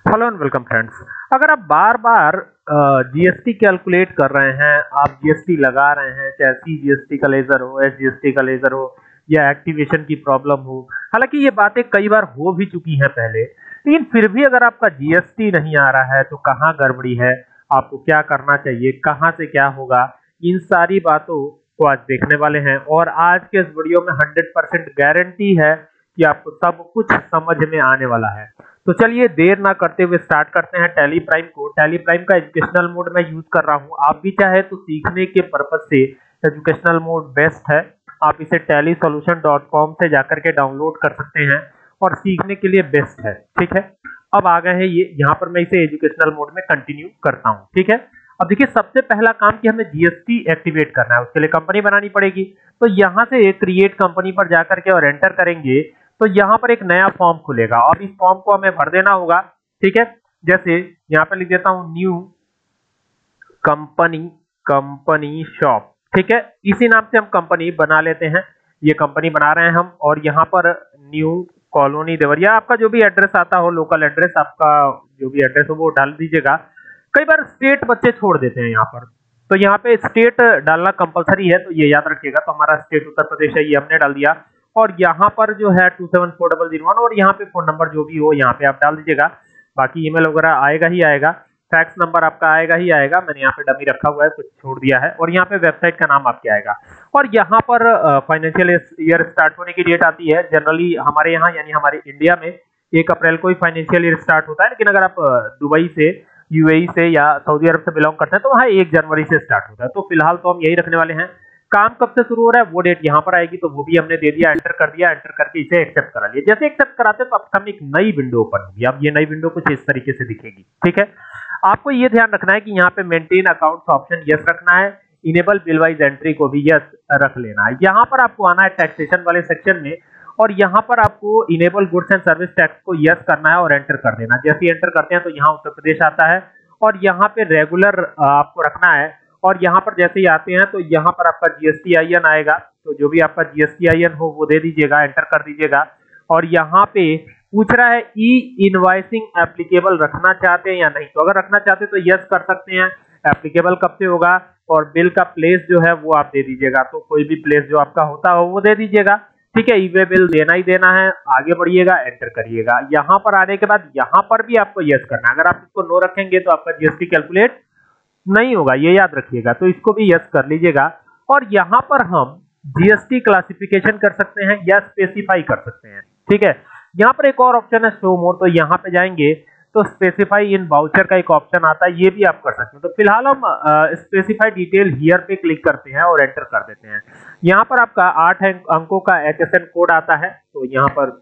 Hello and welcome friends. अगर आप बार बार GST calculate कर रहे हैं, आप जीएसटी लगा रहे हैं, चाहे सीजीएसटी का लेजर हो, एसजीएसटी का लेजर हो या एक्टिवेशन की प्रॉब्लम हो, हालांकि ये बातें कई बार हो भी चुकी हैं पहले, लेकिन फिर भी अगर आपका जीएसटी नहीं आ रहा है तो कहाँ गड़बड़ी है, आपको क्या करना चाहिए, कहाँ से क्या होगा, इन सारी बातों को आज देखने वाले हैं। और आज के इस वीडियो में 100% गारंटी है कि आपको सब कुछ समझ में आने वाला है। तो चलिए देर ना करते हुए स्टार्ट करते हैं टैली प्राइम को। टैली प्राइम का एजुकेशनल मोड मैं यूज कर रहा हूं, आप भी चाहे तो सीखने के पर्पज से एजुकेशनल मोड बेस्ट है। आप इसे tallysolution.com से जाकर के डाउनलोड कर सकते हैं और सीखने के लिए बेस्ट है। ठीक है, अब आ गए हैं ये, यहाँ पर मैं इसे एजुकेशनल मोड में कंटिन्यू करता हूँ। ठीक है, अब देखिए सबसे पहला काम कि हमें जीएसटी एक्टिवेट करना है, उसके लिए कंपनी बनानी पड़ेगी। तो यहाँ से क्रिएट कंपनी पर जाकर के और एंटर करेंगे तो यहाँ पर एक नया फॉर्म खुलेगा और इस फॉर्म को हमें भर देना होगा। ठीक है, जैसे यहाँ पे लिख देता हूँ न्यू कंपनी शॉप। ठीक है, इसी नाम से हम कंपनी बना लेते हैं, ये कंपनी बना रहे हैं हम। और यहाँ पर न्यू कॉलोनी देवरिया, आपका जो भी एड्रेस आता हो, लोकल एड्रेस, आपका जो भी एड्रेस हो वो डाल दीजिएगा। कई बार स्टेट बच्चे छोड़ देते हैं यहाँ पर, तो यहाँ पे स्टेट डालना कंपलसरी है, तो ये याद रखिएगा। तो हमारा स्टेट उत्तर प्रदेश है, ये हमने डाल दिया। और यहाँ पर जो है 274001 और यहाँ पे फोन नंबर जो भी हो यहाँ पे आप डाल दीजिएगा। बाकी ईमेल वगैरह आएगा ही आएगा, फैक्स नंबर आपका आएगा ही आएगा, मैंने यहाँ पे डमी रखा हुआ है, कुछ छोड़ दिया है। और यहाँ पे वेबसाइट का नाम आपके आएगा। और यहाँ पर फाइनेंशियल ईयर स्टार्ट होने की डेट आती है। जनरली हमारे यहाँ यानी हमारे इंडिया में 1 अप्रैल को ही फाइनेंशियल ईयर स्टार्ट होता है, लेकिन अगर आप दुबई से, यूएई से या सऊदी अरब से बिलोंग करते हैं तो वहाँ 1 जनवरी से स्टार्ट होता है। तो फिलहाल तो हम यही रखने वाले हैं। काम कब से शुरू हो रहा है वो डेट यहाँ पर आएगी, तो वो भी हमने दे दिया, एंटर कर दिया। एंटर करके इसे एक्सेप्ट करा लिया। जैसे एक्सेप्ट कराते हैं तो आपके सामने एक नई विंडो ओपन होगी। अब ये नई विंडो कुछ इस तरीके से दिखेगी। ठीक है, आपको ये ध्यान रखना है कि यहाँ पे मेंटेन अकाउंट्स ऑप्शन यस रखना है, इनेबल बिल वाइज एंट्री को भी यस रख लेना है। यहाँ पर आपको आना है टैक्सेशन वाले सेक्शन में और यहाँ पर आपको enable goods and service tax को यस करना है और एंटर कर देना। जैसे ही एंटर करते हैं तो यहाँ उत्तर प्रदेश आता है और यहाँ पे रेगुलर आपको रखना है। और यहाँ पर जैसे ही आते हैं तो यहाँ पर आपका जीएसटीआईएन आएगा, तो जो भी आपका जीएसटीआईएन हो वो दे दीजिएगा, एंटर कर दीजिएगा। और यहाँ पे पूछ रहा है ई इनवॉइसिंग एप्लीकेबल रखना चाहते हैं या नहीं, तो अगर रखना चाहते हैं तो यस कर सकते हैं। एप्लीकेबल कब से होगा और बिल का प्लेस जो है वो आप दे दीजिएगा, तो कोई भी प्लेस जो आपका होता हो वो दे दीजिएगा। ठीक है, ई वे बिल देना ही देना है, आगे बढ़िएगा, एंटर करिएगा। यहाँ पर आने के बाद यहाँ पर भी आपको यस करना है। अगर आप इसको नो रखेंगे तो आपका जीएसटी कैलकुलेट नहीं होगा, ये याद रखिएगा। तो इसको भी यस कर लीजिएगा। और यहाँ पर हम जीएसटी क्लासिफिकेशन कर सकते हैं या स्पेसिफाई कर सकते हैं। ठीक है, यहाँ पर एक और ऑप्शन है शो मोर, तो यहाँ पे जाएंगे तो स्पेसिफाई इन वाउचर का एक ऑप्शन आता है, ये भी आप कर सकते हैं। तो फिलहाल हम स्पेसिफाई डिटेल हियर पे क्लिक करते हैं और एंटर कर देते हैं। यहाँ पर आपका 8 अंकों का HSN कोड आता है, तो यहाँ पर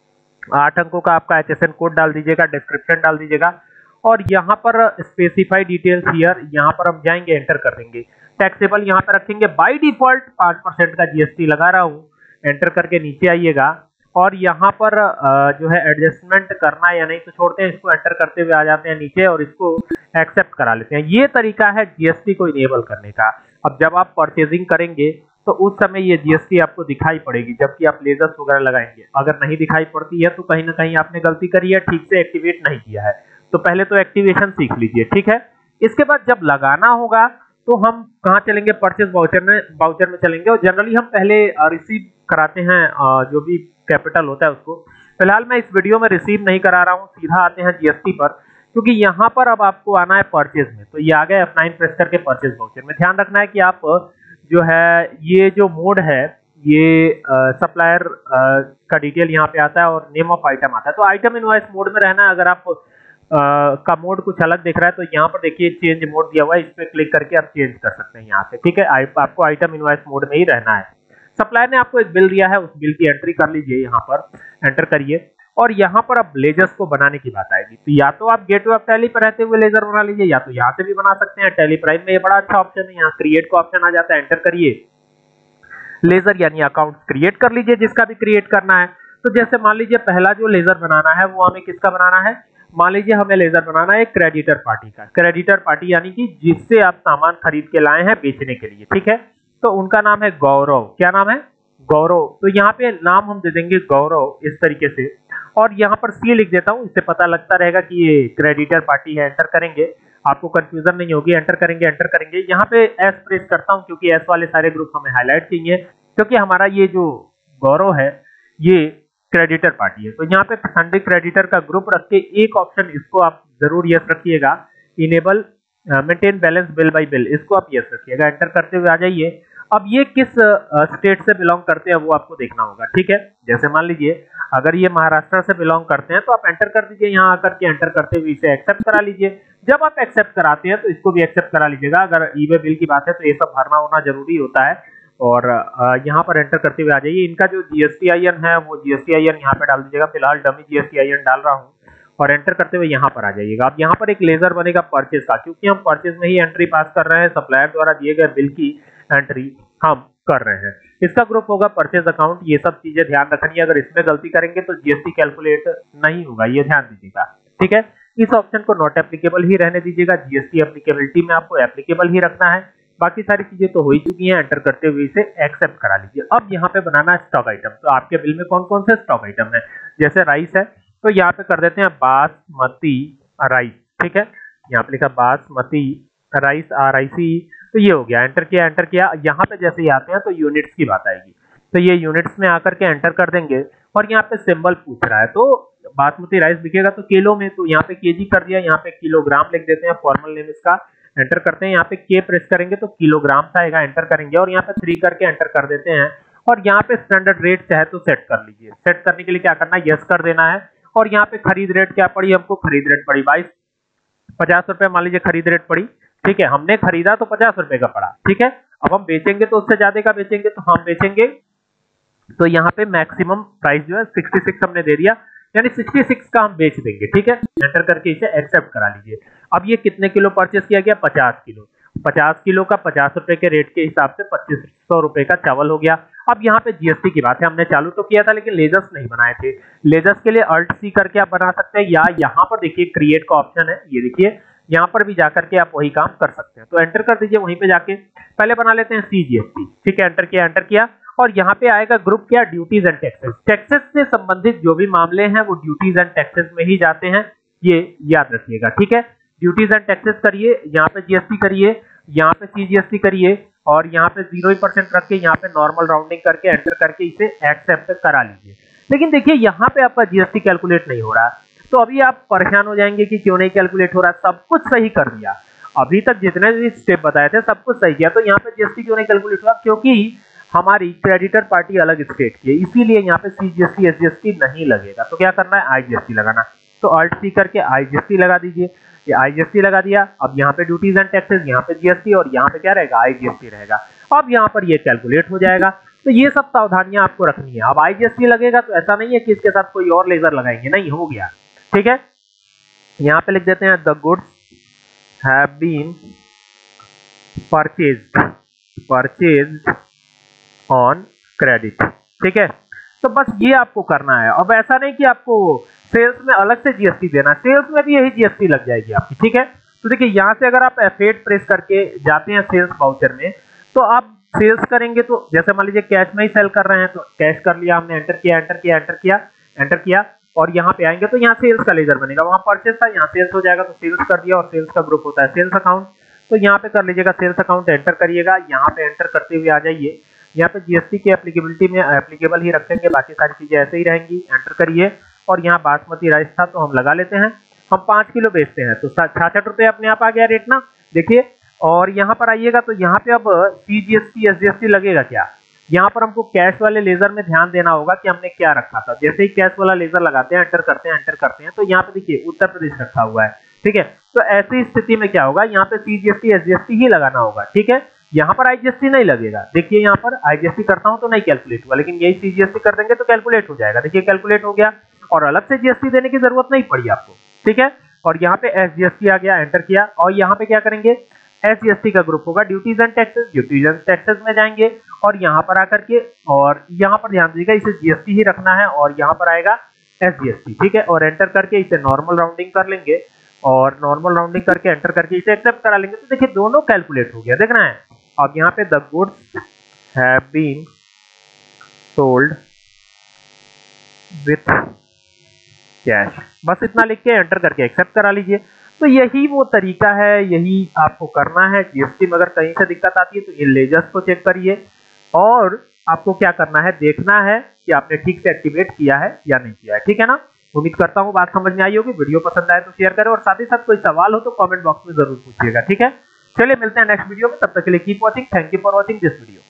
8 अंकों का आपका HSN कोड डाल दीजिएगा, डिस्क्रिप्शन डाल दीजिएगा। और यहाँ पर स्पेसिफाई डिटेल्स हियर, यहाँ पर हम जाएंगे, एंटर कर देंगे। टैक्सेबल यहाँ पर रखेंगे, बाय डिफॉल्ट 5% का जीएसटी लगा रहा हूँ, एंटर करके नीचे आइएगा। और यहाँ पर जो है एडजस्टमेंट करना है या नहीं तो छोड़ते हैं, इसको एंटर करते हुए आ जाते हैं नीचे और इसको एक्सेप्ट करा लेते हैं। ये तरीका है जीएसटी को इनेबल करने का। अब जब आप परचेजिंग करेंगे तो उस समय ये जीएसटी आपको दिखाई पड़ेगी, जबकि आप लेजर्स वगैरह लगाएंगे। अगर नहीं दिखाई पड़ती है तो कहीं ना कहीं आपने गलती करी है, ठीक से एक्टिवेट नहीं किया है। तो पहले तो एक्टिवेशन सीख लीजिए। ठीक है, इसके बाद जब लगाना होगा तो हम कहाँ चलेंगे, परचेज वाउचर में चलेंगे। और जनरली हम पहले रिसीव कराते हैं जो भी कैपिटल होता है उसको। फिलहाल मैं इस वीडियो में रिसीव नहीं करा रहा हूँ, सीधा आते हैं जीएसटी पर, क्योंकि यहाँ पर अब आपको आना है परचेज में। तो ये आ गया F9 प्रेस करके परचेज वाउचर में। ध्यान रखना है कि आप जो है ये जो मोड है ये सप्लायर का डिटेल यहाँ पे आता है और नेम ऑफ आइटम आता है। तो आइटम इनवॉइस मोड में रहना है। अगर आप का मोड कुछ अलग दिख रहा है तो यहाँ पर देखिए चेंज मोड दिया हुआ है, इस पे क्लिक करके आप चेंज कर सकते हैं यहाँ से। ठीक है, आपको आइटम इनवॉइस मोड में ही रहना है। सप्लायर ने आपको एक बिल दिया है, उस बिल की एंट्री कर लीजिए, यहाँ पर एंटर करिए। और यहाँ पर अब लेजर्स को बनाने की बात आएगी, तो या तो आप गेटवे ऑफ टैली पर रहते हुए लेजर बना लीजिए या तो यहाँ से भी बना सकते हैं। टैली प्राइम में ये बड़ा अच्छा ऑप्शन है, यहाँ क्रिएट का ऑप्शन आ जाता है, एंटर करिए, लेजर यानी अकाउंट क्रिएट कर लीजिए जिसका भी क्रिएट करना है। तो जैसे मान लीजिए पहला जो लेजर बनाना है वो हमें किसका बनाना है, मान लीजिए हमें लेजर बनाना है क्रेडिटर पार्टी का। क्रेडिटर पार्टी यानी कि जिससे आप सामान खरीद के लाए हैं बेचने के लिए। ठीक है, तो उनका नाम है गौरव। क्या नाम है, गौरव, तो यहाँ पे नाम हम दे देंगे गौरव इस तरीके से, और यहाँ पर सी लिख देता हूँ, इससे पता लगता रहेगा कि ये क्रेडिटर पार्टी है। एंटर करेंगे, आपको कंफ्यूजन नहीं होगी। एंटर करेंगे, एंटर करेंगे, यहाँ पे एस प्रेस करता हूँ क्योंकि एस वाले सारे ग्रुप हमें हाईलाइट चाहिए, क्योंकि हमारा ये जो गौरव है ये क्रेडिटर पार्टी है। तो यहाँ पे सन्डे क्रेडिटर का ग्रुप रख के एक ऑप्शन इसको आप जरूर यस रखिएगा, enable maintain balance bill by bill, इसको आप यस रखिएगा। एंटर करते हुए आ जाइए। अब ये किस स्टेट से बिलोंग करते हैं वो आपको देखना होगा, ठीक है। जैसे मान लीजिए अगर ये महाराष्ट्र से बिलोंग करते हैं तो आप एंटर कर दीजिए, यहाँ आकर के एंटर करते हुए इसे एक्सेप्ट करा लीजिए। जब आप एक्सेप्ट कराते हैं तो इसको भी एक्सेप्ट करा लीजिएगा। अगर ई वे बिल की बात है तो ये सब भरना होना जरूरी होता है। और यहाँ पर एंटर करते हुए आ जाइए। इनका जो GSTIN है वो GSTIN यहाँ पे डाल दीजिएगा। फिलहाल डमी GSTIN डाल रहा हूँ और एंटर करते हुए यहाँ पर आ जाइएगा। अब यहाँ पर एक लेजर बनेगा परचेज का, क्योंकि हम परचेज में ही एंट्री पास कर रहे हैं, सप्लायर द्वारा दिए गए बिल की एंट्री हम कर रहे हैं। इसका ग्रुप होगा परचेज अकाउंट। ये सब चीजें ध्यान रखनी है, अगर इसमें गलती करेंगे तो GST कैलकुलेट नहीं होगा, ये ध्यान दीजिएगा, ठीक है। इस ऑप्शन को नॉट एप्लीकेबल ही रहने दीजिएगा, GST एप्लीकेबिलिटी में आपको एप्लीकेबल ही रखना है। बाकी सारी चीजें तो हो ही चुकी हैं। एंटर करते हुए इसे एक्सेप्ट करा लीजिए। अब यहाँ पे बनाना है स्टॉक आइटम। तो आपके बिल में कौन कौन से स्टॉक आइटम है, जैसे राइस है तो यहाँ पे कर देते हैं बासमती राइस, ठीक है। यहाँ पे लिखा बासमती राइस RIC, तो ये हो गया। एंटर किया, एंटर किया। यहाँ पे जैसे ही आते हैं तो यूनिट्स की बात आएगी, तो ये यूनिट्स में आकर के एंटर कर देंगे। और यहाँ पे सिंबल पूछ रहा है, तो बासमती राइस दिखेगा तो किलो में, तो यहाँ पे केजी कर दिया, यहाँ पे किलोग्राम लिख देते हैं, फॉर्मल नेम इसका। एंटर करते हैं, यहाँ पे के प्रेस करेंगे तो किलोग्राम आएगा। एंटर करेंगे और यहाँ पे 3 करके एंटर कर देते हैं। और यहाँ पे स्टैंडर्ड रेट चाहे तो सेट कर लीजिए। सेट करने के लिए क्या करना है, यस कर देना है। और यहाँ पे खरीद रेट क्या पड़ी हमको, खरीद रेट पड़ी 50 रुपए मान लीजिए खरीद रेट पड़ी, ठीक है। हमने खरीदा तो 50 रुपए का पड़ा, ठीक है। अब हम बेचेंगे तो उससे ज्यादा का बेचेंगे, तो हम बेचेंगे तो यहाँ पे मैक्सिमम प्राइस जो है 66 हमने दे दिया, यानी 66 का हम बेच देंगे, ठीक है। एंटर करके इसे एक्सेप्ट करा लीजिए। अब ये कितने किलो परचेस किया गया, 50 किलो। 50 किलो का 50 रुपए के रेट के हिसाब से 2500 रुपए का चावल हो गया। अब यहाँ पे GST की बात है, हमने चालू तो किया था लेकिन लेजर्स नहीं बनाए थे। लेजर्स के लिए Alt C करके आप बना सकते हैं, या यहाँ पर देखिए क्रिएट का ऑप्शन है, ये देखिए यहाँ पर भी जाकर के आप वही काम कर सकते हैं। तो एंटर कर दीजिए वहीं पे जाके। पहले बना लेते हैं CGST, ठीक है। एंटर किया, एंटर किया। और यहाँ पे आएगा ग्रुप क्या, ड्यूटीज एंड टैक्सेस। टैक्सेस से संबंधित जो भी मामले हैं वो ड्यूटीज एंड टैक्सेस में ही जाते हैं, ये याद रखिएगा, ठीक है। ड्यूटीज एंड टैक्सेस करिए, यहाँ पे GST करिए, यहाँ पे CGST करिए, और यहाँ पे 0% रख के यहाँ पे नॉर्मल राउंडिंग करके एंटर करके इसे एक्सेप्ट करा लीजिए। लेकिन देखिए यहाँ पे आपका GST कैलकुलेट नहीं हो रहा, तो अभी आप परेशान हो जाएंगे कि क्यों नहीं कैलकुलेट हो रहा। सब कुछ सही कर दिया, अभी तक जितने भी स्टेप बताए थे सब कुछ सही किया, तो यहाँ पे GST क्यों नहीं कैलकुलेट हुआ, क्योंकि हमारी क्रेडिटर पार्टी अलग स्टेट की है, इसीलिए यहाँ पे CGST SGST नहीं लगेगा। तो क्या करना है, IGST लगाना। तो Alt C करके IGST लगा दीजिए। ये IGST लगा दिया। अब यहाँ पे ड्यूटीज एंड टैक्सेस, यहाँ पे GST, और यहाँ पे क्या रहेगा, IGST रहेगा। अब यहाँ पर ये कैलकुलेट हो जाएगा। तो ये सब सावधानियां आपको रखनी है। अब IGST लगेगा तो ऐसा नहीं है कि इसके साथ कोई और लेजर लगाएंगे, नहीं, हो गया, ठीक है। यहाँ पे लिख देते हैं the goods have been purchased on credit, ठीक है। तो बस ये आपको करना है। अब ऐसा नहीं कि आपको सेल्स में अलग से GST देना, सेल्स में भी यही GST लग जाएगी आपकी, ठीक है। तो देखिए यहाँ से अगर आप F8 प्रेस करके जाते हैं सेल्स वाउचर में, तो आप सेल्स करेंगे तो जैसे मान लीजिए कैश में ही सेल कर रहे हैं, तो कैश कर लिया हमने, एंटर किया, एंटर किया, एंटर किया, एंटर किया, और यहाँ पे आएंगे तो यहाँ सेल्स का लेजर बनेगा। वहां परचेस था, यहाँ सेल्स हो जाएगा, तो सेल्स कर दिया। और सेल्स का ग्रुप होता है सेल्स अकाउंट, तो यहाँ पे कर लीजिएगा सेल्स अकाउंट, एंटर करिएगा। यहाँ पे एंटर करते हुए आ जाइए। यहाँ पे GST की एप्लीकेबिलिटी में एप्लीकेबल ही रखेंगे, बाकी सारी चीजें ऐसे ही रहेंगी। एंटर करिए। और यहाँ बासमती राइस था तो हम लगा लेते हैं, हम 5 किलो बेचते हैं तो 66 रुपए अपने आप आ गया रेट ना, देखिए। और यहाँ पर आइएगा तो यहाँ पे अब CGST SGST लगेगा क्या, यहाँ पर हमको कैश वाले लेजर में ध्यान देना होगा कि हमने क्या रखा था। जैसे ही कैश वाला लेजर लगाते हैं, एंटर करते हैं, एंटर करते हैं, तो यहाँ पे देखिए उत्तर प्रदेश रखा हुआ है, ठीक है। तो ऐसी स्थिति में क्या होगा, यहाँ पे CGST SGST ही लगाना होगा, ठीक है। यहाँ पर IGST नहीं लगेगा। देखिए यहाँ पर IGST करता हूं तो नहीं कैलकुलेट हुआ, लेकिन यही CGST कर देंगे तो कैलकुलेट हो जाएगा। देखिए कैलकुलेट हो गया, और अलग से GST देने की जरूरत नहीं पड़ी आपको, ठीक है। और यहाँ पे SGST आ गया, एंटर किया। और यहाँ पे क्या करेंगे, SGST का ग्रुप होगा duties and taxes, duties and taxes में जाएंगे। और यहाँ पर आकर के, और यहाँ पर ध्यान दीजिएगा इसे GST ही रखना है, और यहाँ पर आएगा SGST, ठीक है। और एंटर करके इसे नॉर्मल राउंडिंग कर लेंगे, और नॉर्मल राउंडिंग करके एंटर करके इसे एक्सेप्ट करा लेंगे। तो देखिए दोनों कैलकुलेट हो गया, देखना है। अब यहाँ पे the goods have been sold with cash, बस इतना लिख के एंटर करके एक्सेप्ट करा लीजिए। तो यही वो तरीका है, यही आपको करना है। जीएसटी में अगर कहीं से दिक्कत आती है तो इन लेजर्स को चेक करिए और आपको क्या करना है, देखना है कि आपने ठीक से एक्टिवेट किया है या नहीं किया है। ठीक है ना, उम्मीद करता हूँ बात समझ में आई होगी। वीडियो पसंद आए तो शेयर करें और साथ ही साथ कोई सवाल हो तो कमेंट बॉक्स में जरूर पूछिएगा। ठीक है, चलिए मिलते हैं नेक्स्ट वीडियो में, तब तक के लिए keep watching. Thank you for watching this video.